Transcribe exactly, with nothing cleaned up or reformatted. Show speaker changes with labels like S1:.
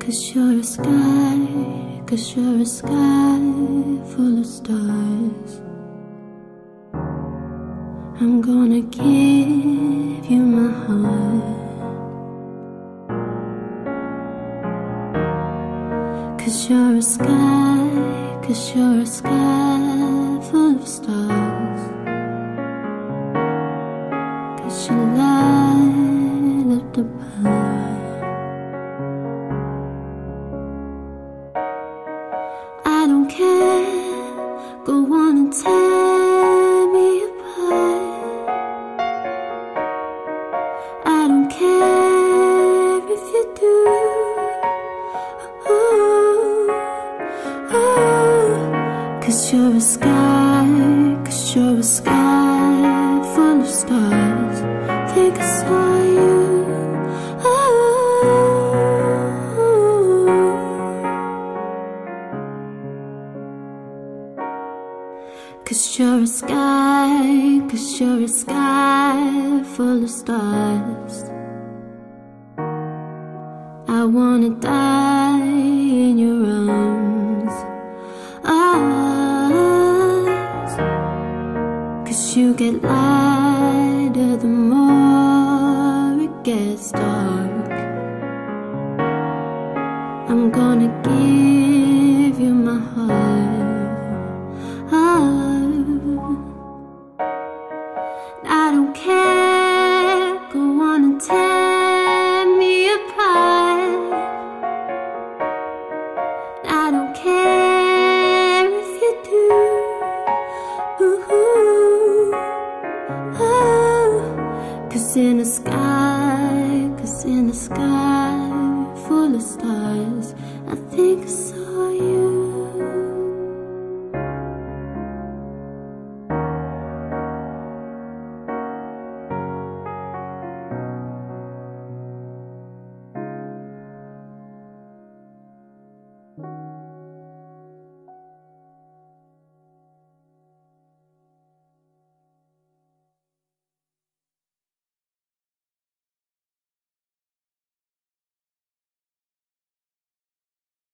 S1: 'Cause you're a sky, 'cause you're a sky full of stars. I'm gonna give you my heart. 'Cause you're a sky, 'cause you're a sky full of stars. 'Cause you light up the path. I don't care, go on and tear me apart. I don't care if you do. Ooh, ooh. 'Cause you're a sky, 'cause you're a sky full of stars. Think I saw you. Cause you're a sky, 'cause you're a sky full of stars. I wanna die in your arms, arms. 'Cause you get lighter the more it gets dark. I'm gonna give you my heart, heart. I don't care, go on and tear me apart. I don't care if you do. Ooh, ooh. 'Cause in the sky